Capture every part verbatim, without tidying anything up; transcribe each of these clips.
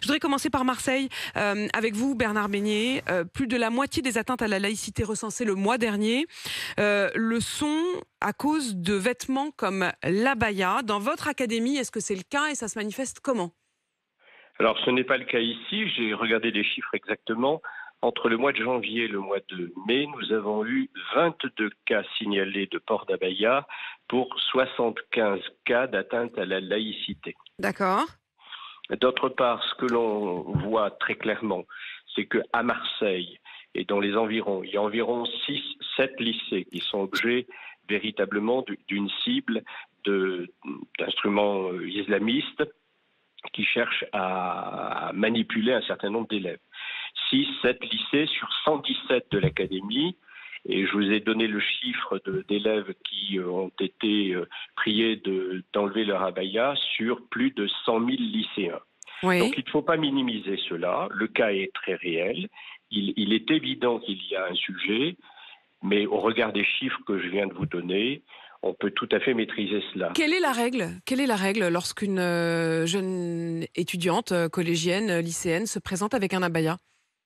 Je voudrais commencer par Marseille. Euh, avec vous, Bernard Beignet, euh, plus de la moitié des atteintes à la laïcité recensées le mois dernier euh, le sont à cause de vêtements comme l'abaya. Dans votre académie, est-ce que c'est le cas et ça se manifeste comment? Alors, ce n'est pas le cas ici. J'ai regardé les chiffres exactement. Entre le mois de janvier et le mois de mai, nous avons eu vingt-deux cas signalés de port d'abaya pour soixante-quinze cas d'atteinte à la laïcité. D'accord. D'autre part, ce que l'on voit très clairement, c'est qu'à Marseille et dans les environs, il y a environ six sept lycées qui sont objets véritablement d'une cible d'instruments islamistes qui cherchent à manipuler un certain nombre d'élèves. six sept lycées sur cent dix-sept de l'académie. Et je vous ai donné le chiffre d'élèves qui ont été priés de, d'enlever leur abaya sur plus de cent mille lycéens. Oui. Donc il ne faut pas minimiser cela. Le cas est très réel. Il, il est évident qu'il y a un sujet, mais au regard des chiffres que je viens de vous donner, on peut tout à fait maîtriser cela. Quelle est la règle Quelle est la règle lorsqu'une euh, jeune étudiante, euh, collégienne, euh, lycéenne, se présente avec un abaya?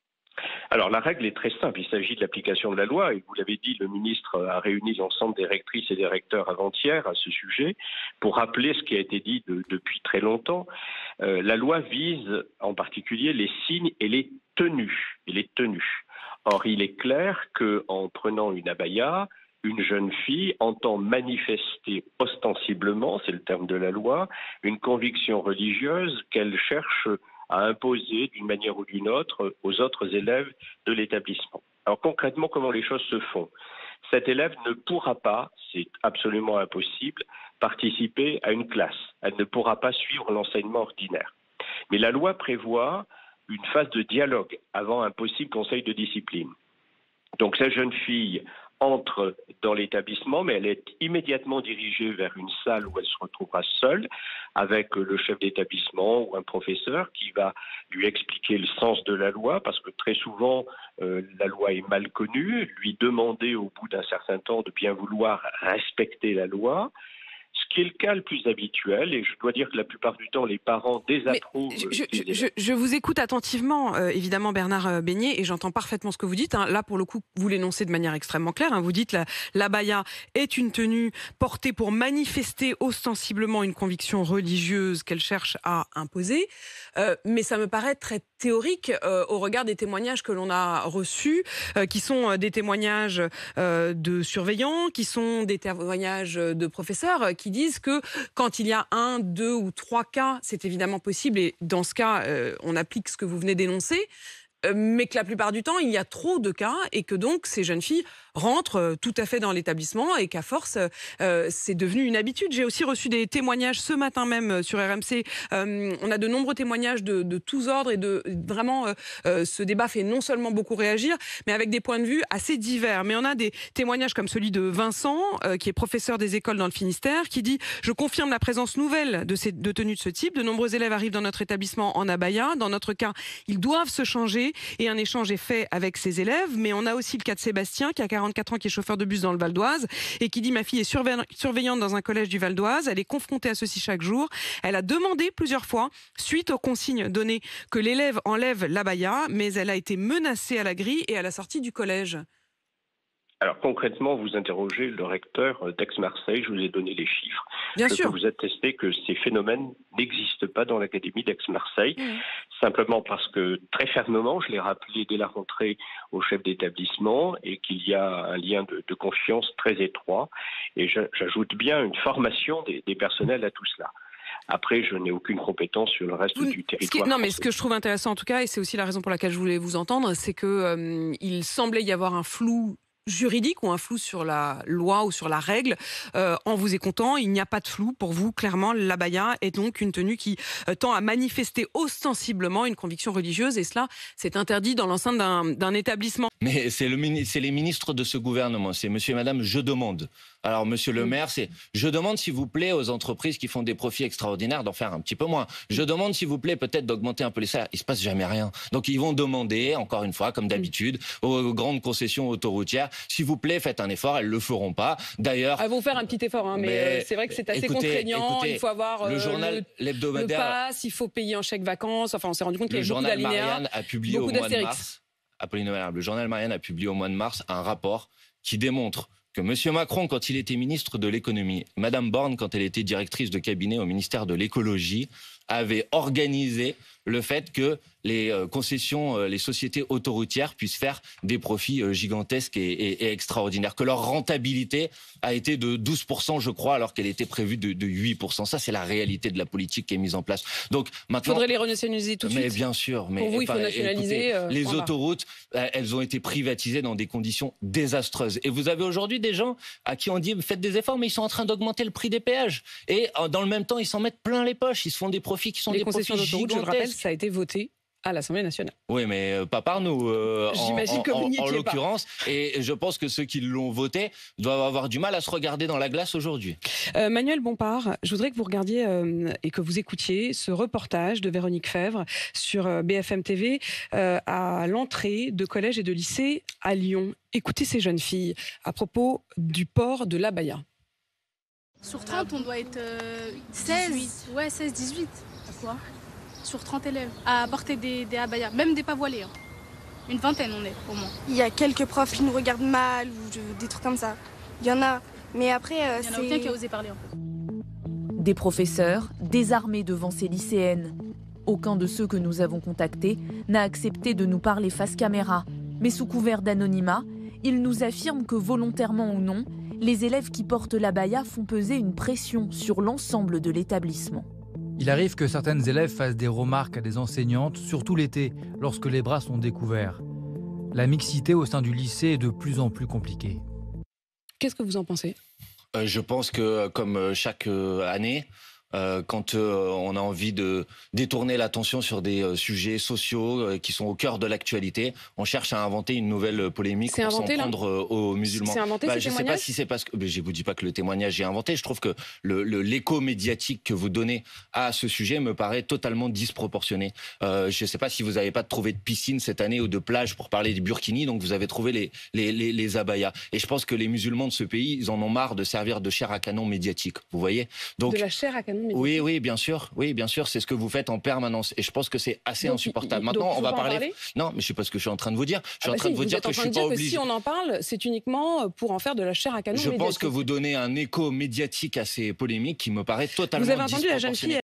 Alors la règle est très simple, il s'agit de l'application de la loi et vous l'avez dit, le ministre a réuni l'ensemble des rectrices et des recteurs avant-hier à ce sujet pour rappeler ce qui a été dit de, depuis très longtemps. Euh, la loi vise en particulier les signes et les tenues. Et les tenues. Or il est clair qu'en prenant une abaya, une jeune fille entend manifester ostensiblement, c'est le terme de la loi, une conviction religieuse qu'elle cherche à imposer d'une manière ou d'une autre aux autres élèves de l'établissement. Alors concrètement, comment les choses se font? Cet élève ne pourra pas, c'est absolument impossible, participer à une classe. Elle ne pourra pas suivre l'enseignement ordinaire. Mais la loi prévoit une phase de dialogue avant un possible conseil de discipline. Donc cette jeune fille entre dans l'établissement, mais elle est immédiatement dirigée vers une salle où elle se retrouvera seule avec le chef d'établissement ou un professeur qui va lui expliquer le sens de la loi, parce que très souvent, euh, la loi est mal connue, lui demander au bout d'un certain temps de bien vouloir respecter la loi, ce qui est le cas le plus habituel, et je dois dire que la plupart du temps, les parents désapprouvent. Je, je, je, je vous écoute attentivement, euh, évidemment, Bernard Beignet, et j'entends parfaitement ce que vous dites. Hein. Là, pour le coup, vous l'énoncez de manière extrêmement claire. Hein. Vous dites que l'abaya est une tenue portée pour manifester ostensiblement une conviction religieuse qu'elle cherche à imposer. Euh, mais ça me paraît très théorique euh, au regard des témoignages que l'on a reçus, euh, qui sont euh, des témoignages euh, de surveillants, qui sont des témoignages de professeurs, euh, qui disent que quand il y a un, deux ou trois cas, c'est évidemment possible, et dans ce cas, euh, on applique ce que vous venez d'énoncer, euh, mais que la plupart du temps, il y a trop de cas, et que donc ces jeunes filles rentrent euh, tout à fait dans l'établissement, et qu'à force, euh, c'est devenu une habitude. J'ai aussi reçu des témoignages ce matin même sur R M C. Euh, on a de nombreux témoignages de, de tous ordres, et de vraiment, euh, euh, ce débat fait non seulement beaucoup réagir, mais avec des points de vue assez divers. Mais on a des témoignages comme celui de Vincent, euh, qui est professeur des écoles dans le Finistère, qui dit: je confirme la présence nouvelle de, ces, de tenues de ce type. De nombreux élèves arrivent dans notre établissement en abaya. Dans notre cas, ils doivent se changer, et un échange est fait avec ces élèves. Mais on a aussi le cas de Sébastien, qui a quarante-quatre ans, qui est chauffeur de bus dans le Val d'Oise, et qui dit: ma fille est surveillante dans un collège du Val d'Oise. Elle est confrontée à ceci chaque jour. Elle a demandé plusieurs fois, suite aux consignes données, que l'élève enlève l'abaya, mais elle a été menacée à la grille et à la sortie du collège. Alors concrètement, vous interrogez le recteur d'Aix-Marseille, je vous ai donné les chiffres. Bien je sûr. peux vous attester que ces phénomènes n'existent pas dans l'académie d'Aix-Marseille, Mmh. simplement parce que très fermement, je l'ai rappelé dès la rentrée au chef d'établissement, et qu'il y a un lien de, de confiance très étroit, et j'ajoute bien une formation des, des personnels à tout cela. Après, je n'ai aucune compétence sur le reste Vous, du territoire. Qui, non, mais ce que je trouve intéressant en tout cas, et c'est aussi la raison pour laquelle je voulais vous entendre, c'est que euh, il semblait y avoir un flou juridique ou un flou sur la loi ou sur la règle. Euh, en vous écoutant, il n'y a pas de flou pour vous. Clairement, l'abaya est donc une tenue qui euh, tend à manifester ostensiblement une conviction religieuse, et cela, c'est interdit dans l'enceinte d'un d'un établissement. Mais c'est le, c'est les ministres de ce gouvernement, c'est monsieur et madame je demande. Alors monsieur le maire, c'est je demande s'il vous plaît aux entreprises qui font des profits extraordinaires d'en faire un petit peu moins. Je demande s'il vous plaît peut-être d'augmenter un peu les salaires. Il se passe jamais rien. Donc ils vont demander, encore une fois, comme d'habitude, aux grandes concessions autoroutières, s'il vous plaît faites un effort, elles le feront pas. D'ailleurs, elles vont faire un petit effort, hein, mais, mais euh, c'est vrai que c'est assez écoutez, contraignant. Écoutez, il faut avoir euh, le journal l'hebdomadaire, le pass, il faut payer en chèque vacances. Enfin, on s'est rendu compte qu'il y avait beaucoup d'alinéas. Le journal Marianne a publié au mois de mars. Apolline Valère, le journal Marianne a publié au mois de mars un rapport qui démontre que M. Macron, quand il était ministre de l'économie, Mme Borne, quand elle était directrice de cabinet au ministère de l'écologie, avait organisé le fait que les concessions, les sociétés autoroutières puissent faire des profits gigantesques et, et, et extraordinaires, que leur rentabilité a été de douze pour cent, je crois, alors qu'elle était prévue de, de huit pour cent. Ça, c'est la réalité de la politique qui est mise en place. Donc maintenant, il faudrait les renationaliser tout de mais suite. Mais bien sûr, mais pour vous, il faut enfin, nationaliser. Écoutez, euh, les voilà. autoroutes, elles ont été privatisées dans des conditions désastreuses. Et vous avez aujourd'hui des gens à qui on dit faites des efforts, mais ils sont en train d'augmenter le prix des péages. Et dans le même temps, ils s'en mettent plein les poches. Ils se font des profits qui sont les des profits concessions d'autoroute, je le rappelle, gigantesques. ça a été voté à l'Assemblée nationale. Oui, mais euh, pas par nous, euh, J'imagine en, que vous n'y en, en étiez l'occurrence. pas. Et je pense que ceux qui l'ont voté doivent avoir du mal à se regarder dans la glace aujourd'hui. Euh, Manuel Bompard, je voudrais que vous regardiez euh, et que vous écoutiez ce reportage de Véronique Fèvre sur euh, B F M T V euh, à l'entrée de collèges et de lycées à Lyon. Écoutez ces jeunes filles à propos du port de l'abaya. Sur trente, on doit être euh, seize, dix-huit. Ouais, seize, dix-huit. À quoi? Sur trente élèves, à porter des, des abayas, même des pas voilés. Hein. Une vingtaine, on est, au moins. Il y a quelques profs qui nous regardent mal, ou je, des trucs comme ça. Il y en a, mais après, euh, il n'y en a aucun qui a osé parler, en fait. Des professeurs, désarmés devant ces lycéennes. Aucun de ceux que nous avons contactés n'a accepté de nous parler face caméra. Mais sous couvert d'anonymat, ils nous affirment que volontairement ou non, les élèves qui portent l'abaya font peser une pression sur l'ensemble de l'établissement. Il arrive que certaines élèves fassent des remarques à des enseignantes, surtout l'été, lorsque les bras sont découverts. La mixité au sein du lycée est de plus en plus compliquée. Qu'est-ce que vous en pensez ? euh, Je pense que, comme chaque euh, année, Euh, quand euh, on a envie de détourner l'attention sur des euh, sujets sociaux euh, qui sont au cœur de l'actualité, on cherche à inventer une nouvelle polémique pour s'en prendre euh, aux musulmans. C'est inventé, bah, ce je ne sais pas si c'est parce que... Mais je ne vous dis pas que le témoignage est inventé. Je trouve que le, le, l'écho médiatique que vous donnez à ce sujet me paraît totalement disproportionné. Euh, je ne sais pas si vous n'avez pas trouvé de piscine cette année ou de plage pour parler des burkinis, donc vous avez trouvé les, les, les, les abayas. Et je pense que les musulmans de ce pays, ils en ont marre de servir de chair à canon médiatique. Vous voyez ? Donc, de la chair à canon médiatique. Oui, oui, bien sûr. Oui, bien sûr, c'est ce que vous faites en permanence. Et je pense que c'est assez donc, insupportable. Maintenant, on va parler... parler. Non, mais je sais pas ce que je suis en train de vous dire. Je suis ah en bah train si, de vous, vous dire que je suis pas obligé. Si on en parle, c'est uniquement pour en faire de la chair à canon Je médiatique. pense que vous donnez un écho médiatique à ces polémiques qui me paraît totalement disproportionné. Vous avez entendu la jeune fille.